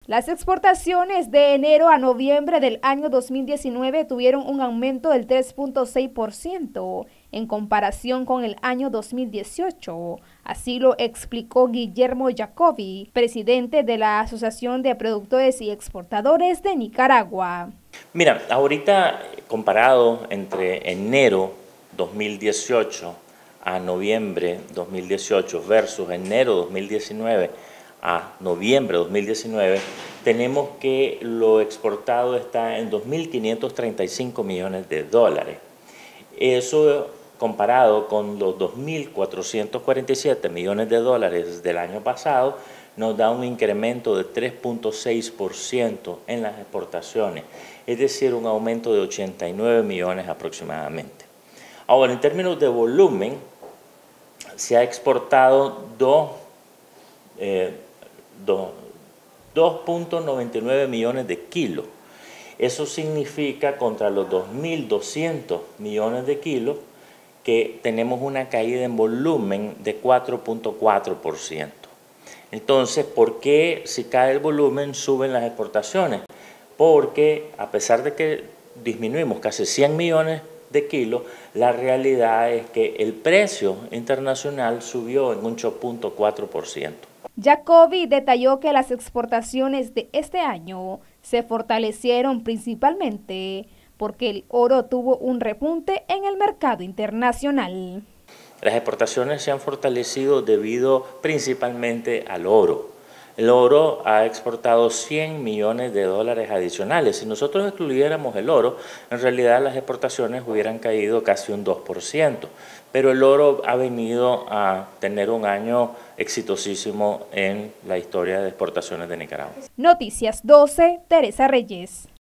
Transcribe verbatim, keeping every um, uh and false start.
Las exportaciones de enero a noviembre del año dos mil diecinueve tuvieron un aumento del tres punto seis por ciento en comparación con el año dos mil dieciocho. Así lo explicó Guillermo Jacobi, presidente de la Asociación de Productores y Exportadores de Nicaragua. Mira, ahorita comparado entre enero dos mil dieciocho a noviembre dos mil dieciocho versus enero dos mil diecinueve a noviembre de dos mil diecinueve, tenemos que lo exportado está en dos mil quinientos treinta y cinco millones de dólares. Eso comparado con los dos mil cuatrocientos cuarenta y siete millones de dólares del año pasado, nos da un incremento de tres punto seis por ciento en las exportaciones, es decir, un aumento de ochenta y nueve millones aproximadamente. Ahora, en términos de volumen, se ha exportado dos eh, dos punto noventa y nueve millones de kilos. Eso significa contra los dos mil doscientos millones de kilos que tenemos una caída en volumen de cuatro punto cuatro por ciento. Entonces, ¿por qué si cae el volumen suben las exportaciones? Porque a pesar de que disminuimos casi cien millones de kilos, la realidad es que el precio internacional subió en un ocho punto cuatro por ciento. Jacobi detalló que las exportaciones de este año se fortalecieron principalmente porque el oro tuvo un repunte en el mercado internacional. Las exportaciones se han fortalecido debido principalmente al oro. El oro ha exportado cien millones de dólares adicionales. Si nosotros excluyéramos el oro, en realidad las exportaciones hubieran caído casi un dos por ciento. Pero el oro ha venido a tener un año exitosísimo en la historia de exportaciones de Nicaragua. Noticias doce, Teresa Reyes.